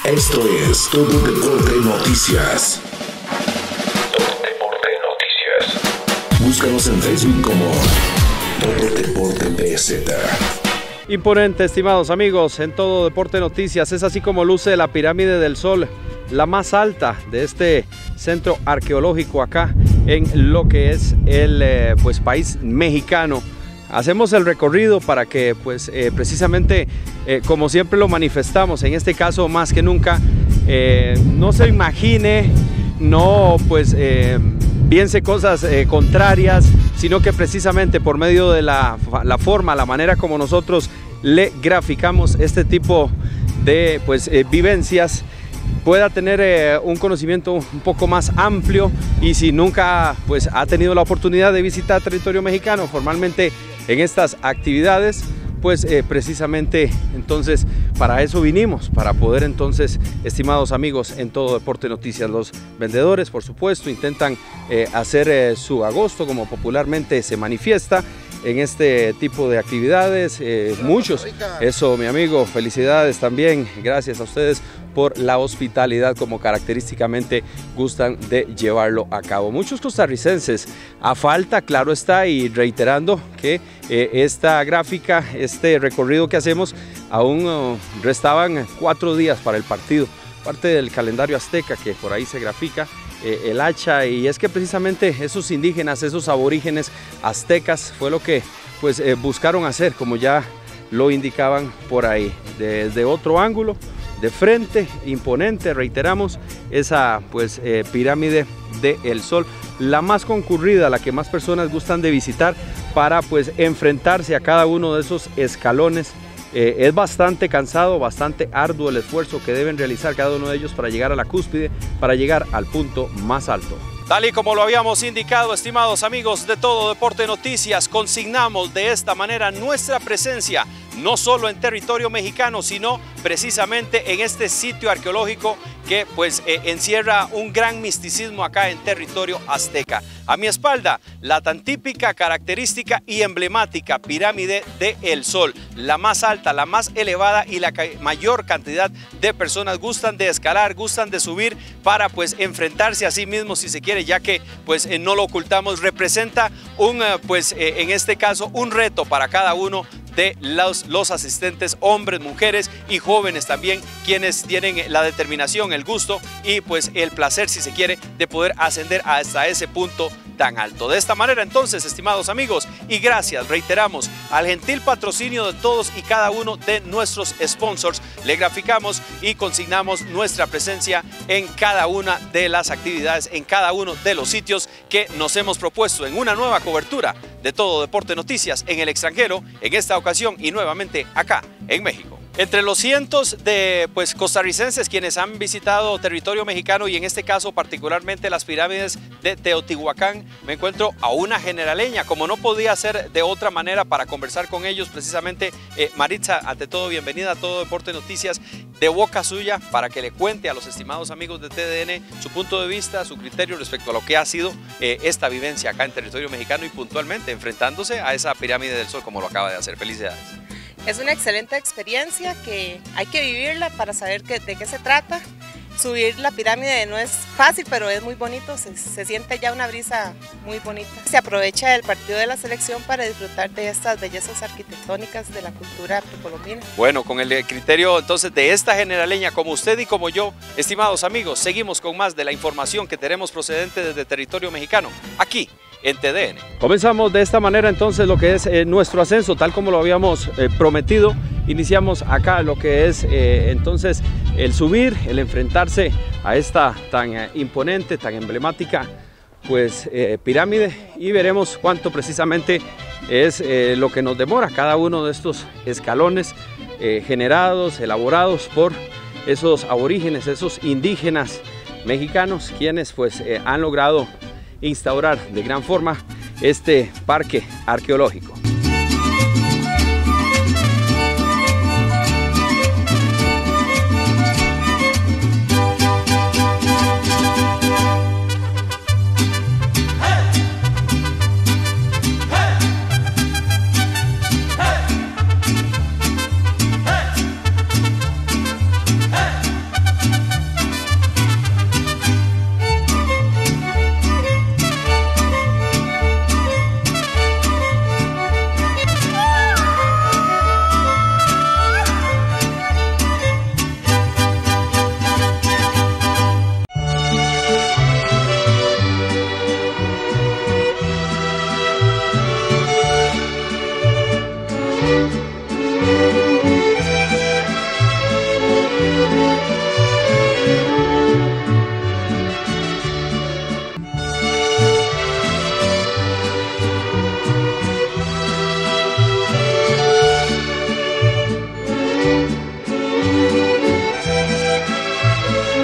Esto es Todo Deporte Noticias. Todo Deporte Noticias. Búscanos en Facebook como Todo Deporte BZ. Imponente, estimados amigos, en Todo Deporte Noticias. Es así como luce la pirámide del Sol, la más alta de este centro arqueológico acá en lo que es el país mexicano. Hacemos el recorrido para que precisamente como siempre lo manifestamos, en este caso más que nunca, no se imagine, no piense cosas contrarias, sino que precisamente por medio de la forma, la manera como nosotros le graficamos este tipo de vivencias, pueda tener un conocimiento un poco más amplio. Y si nunca ha tenido la oportunidad de visitar territorio mexicano formalmente en estas actividades, precisamente entonces para eso vinimos, para poder entonces, estimados amigos, en Todo Deporte Noticias, los vendedores por supuesto intentan hacer su agosto, como popularmente se manifiesta en este tipo de actividades, muchos. Eso, mi amigo, felicidades también, gracias a ustedes por la hospitalidad como característicamente gustan de llevarlo a cabo. Muchos costarricenses, a falta, claro está, y reiterando que esta gráfica, este recorrido que hacemos, aún restaban 4 días para el partido, parte del calendario azteca que por ahí se grafica. El hacha, y es que precisamente esos indígenas, esos aborígenes aztecas fue lo que buscaron hacer, como ya lo indicaban por ahí, desde otro ángulo, de frente, imponente, reiteramos, esa pirámide del Sol, la más concurrida, la que más personas gustan de visitar para enfrentarse a cada uno de esos escalones. Es bastante cansado, bastante arduo el esfuerzo que deben realizar cada uno de ellos para llegar a la cúspide, para llegar al punto más alto. Tal y como lo habíamos indicado, estimados amigos de Todo Deporte Noticias, consignamos de esta manera nuestra presencia, no solo en territorio mexicano, sino precisamente en este sitio arqueológico que encierra un gran misticismo acá en territorio azteca. A mi espalda, la tan típica, característica y emblemática pirámide del Sol, la más alta, la más elevada, y la mayor cantidad de personas gustan de escalar, gustan de subir para enfrentarse a sí mismos, si se quiere, ya que no lo ocultamos, representa en este caso un reto para cada uno de los asistentes, hombres, mujeres y jóvenes también, quienes tienen la determinación, el gusto y el placer, si se quiere, de poder ascender hasta ese punto tan alto. De esta manera entonces, estimados amigos, y gracias, reiteramos, al gentil patrocinio de todos y cada uno de nuestros sponsors, le graficamos y consignamos nuestra presencia en cada una de las actividades, en cada uno de los sitios que nos hemos propuesto en una nueva cobertura de Todo Deporte Noticias en el extranjero, en esta ocasión y nuevamente acá en México. Entre los cientos de costarricenses quienes han visitado territorio mexicano, y en este caso particularmente las pirámides de Teotihuacán, me encuentro a una generaleña, como no podía ser de otra manera, para conversar con ellos precisamente. Maritza, ante todo, bienvenida a Todo Deporte Noticias, de boca suya, para que le cuente a los estimados amigos de TDN su punto de vista, su criterio respecto a lo que ha sido esta vivencia acá en territorio mexicano y puntualmente enfrentándose a esa pirámide del Sol como lo acaba de hacer. Felicidades. Es una excelente experiencia que hay que vivirla para saber de qué se trata. Subir la pirámide no es fácil, pero es muy bonito, se siente ya una brisa muy bonita. Se aprovecha el partido de la selección para disfrutar de estas bellezas arquitectónicas de la cultura precolombina. Bueno, con el criterio entonces de esta generaleña, como usted y como yo, estimados amigos, seguimos con más de la información que tenemos procedente desde territorio mexicano, aquí en TDN. Comenzamos de esta manera entonces lo que es nuestro ascenso, tal como lo habíamos prometido. Iniciamos acá lo que es entonces el subir, el enfrentarse a esta tan imponente, tan emblemática pirámide, y veremos cuánto precisamente es lo que nos demora cada uno de estos escalones generados, elaborados por esos aborígenes, esos indígenas mexicanos, quienes han logrado instaurar de gran forma este parque arqueológico.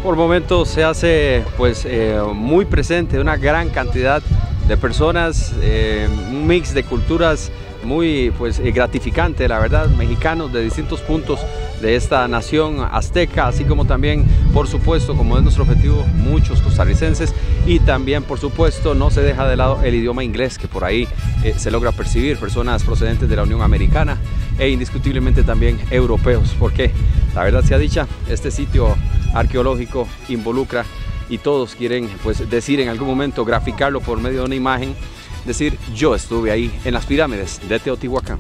Por momentos se hace pues muy presente una gran cantidad de personas, un mix de culturas muy pues gratificante, la verdad, mexicanos de distintos puntos de esta nación azteca, así como también, por supuesto, como es nuestro objetivo, muchos costarricenses, y también, por supuesto, no se deja de lado el idioma inglés, que por ahí se logra percibir, personas procedentes de la Unión Americana e indiscutiblemente también europeos, porque la verdad sea dicha, este sitio arqueológico involucra, y todos quieren pues decir en algún momento, graficarlo por medio de una imagen, decir yo estuve ahí en las pirámides de Teotihuacán.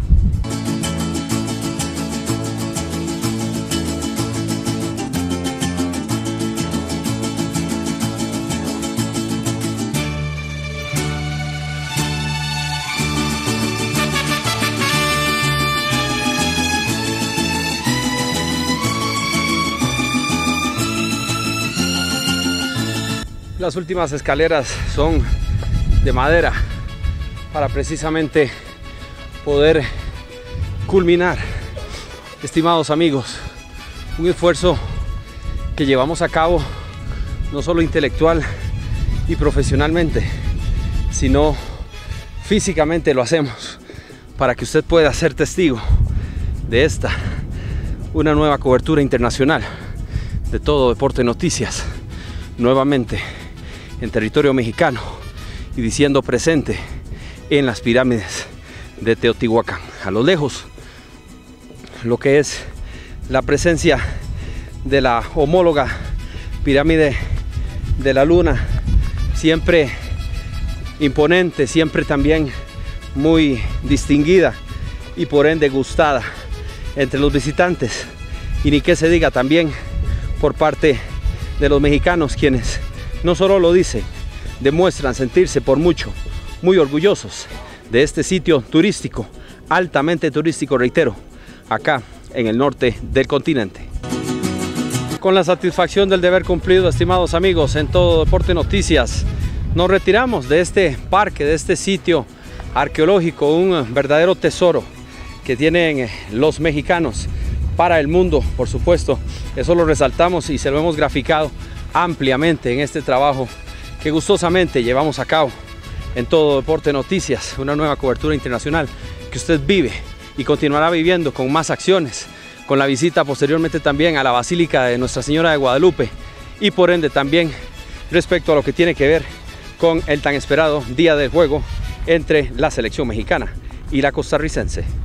Las últimas escaleras son de madera para precisamente poder culminar, estimados amigos, un esfuerzo que llevamos a cabo no solo intelectual y profesionalmente, sino físicamente lo hacemos para que usted pueda ser testigo de esta, una nueva cobertura internacional de Todo Deporte Noticias, nuevamente en territorio mexicano y diciendo presente en las pirámides de Teotihuacán. A lo lejos, lo que es la presencia de la homóloga pirámide de la Luna, siempre imponente, siempre también muy distinguida y por ende gustada entre los visitantes, y ni que se diga también por parte de los mexicanos, quienes no solo lo dicen, demuestran sentirse por mucho muy orgullosos de este sitio turístico, altamente turístico, reitero, acá en el norte del continente. Con la satisfacción del deber cumplido, estimados amigos, en Todo Deporte Noticias, nos retiramos de este parque, de este sitio arqueológico, un verdadero tesoro que tienen los mexicanos para el mundo, por supuesto. Eso lo resaltamos y se lo hemos graficado ampliamente en este trabajo que gustosamente llevamos a cabo en Todo Deporte Noticias, una nueva cobertura internacional que usted vive y continuará viviendo con más acciones, con la visita posteriormente también a la Basílica de Nuestra Señora de Guadalupe, y por ende también respecto a lo que tiene que ver con el tan esperado día del juego entre la selección mexicana y la costarricense.